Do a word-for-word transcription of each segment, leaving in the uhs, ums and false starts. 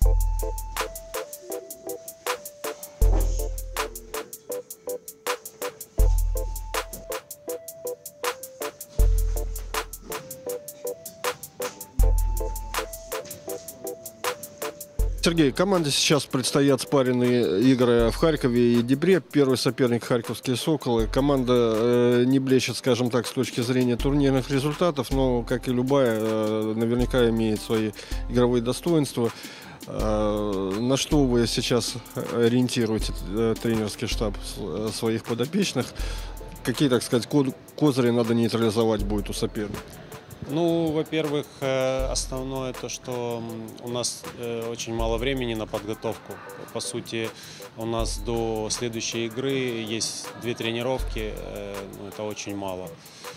Сергей, команде сейчас предстоят спаренные игры в Харькове и Днепре. Первый соперник — харьковские «Соколы». Команда э, не блещет, скажем так, с точки зрения турнирных результатов, но, как и любая, э, наверняка имеет свои игровые достоинства. Э, на что вы сейчас ориентируете э, тренерский штаб своих подопечных? Какие, так сказать, козыри надо нейтрализовать будет у соперника? Ну, во-первых, основное то, что у нас очень мало времени на подготовку. По сути, у нас до следующей игры есть две тренировки, ну, это очень мало.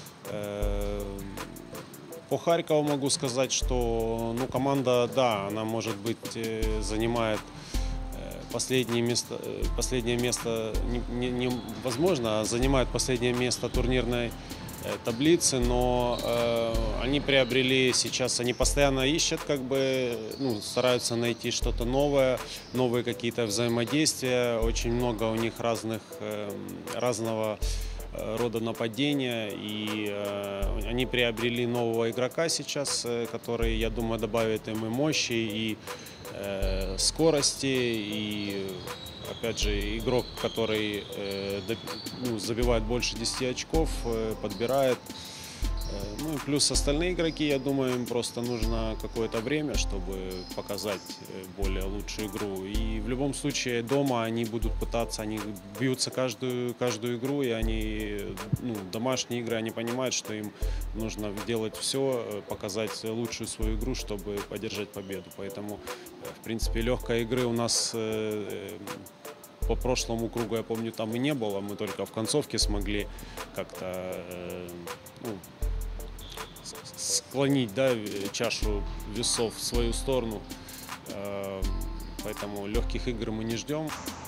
По Харькову могу сказать, что ну, команда, да, она, может быть, занимает последнее место, последнее место невозможно, не, не а занимает последнее место турнирной таблицы, но э, они приобрели сейчас, они постоянно ищут, как бы, ну, стараются найти что-то новое, новые какие-то взаимодействия. Очень много у них разных, э, разного рода нападения, и э, они приобрели нового игрока сейчас, э, который, я думаю, добавит им и мощи, и э, скорости, и опять же, игрок, который э, ну, забивает больше десяти очков, э, подбирает. Э, ну и плюс остальные игроки, я думаю, им просто нужно какое-то время, чтобы показать более лучшую игру. И в любом случае дома они будут пытаться, они бьются каждую, каждую игру, и они, ну, домашние игры, они понимают, что им нужно делать все, показать лучшую свою игру, чтобы поддержать победу. Поэтому, в принципе, легкой игры у нас э, по прошлому кругу, я помню, там и не было. Мы только в концовке смогли как-то э, ну, склонить, да, чашу весов в свою сторону. Э, поэтому легких игр мы не ждем.